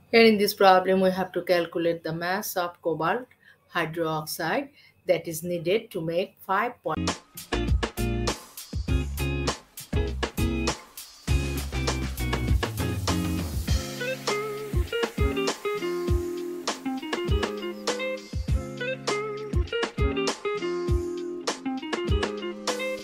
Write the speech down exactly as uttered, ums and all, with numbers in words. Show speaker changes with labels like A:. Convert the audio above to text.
A: Here in this problem, we have to calculate the mass of cobalt hydroxide that is needed to make five point.